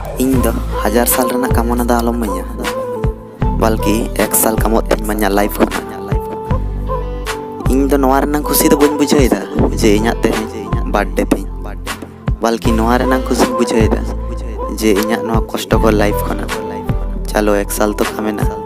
इन दो 1000 साल रना कामना दा आलम मया बल्कि 1 साल कामत मया लाइफ इन दो नोआ रना खुशी दो बन बुझाइदा जे इना ते बर्थडे पे बल्कि नोआ रना खुशी बुझाइदा जे इना नोआ कष्ट को लाइफ खना चलो 1 साल तो कामेना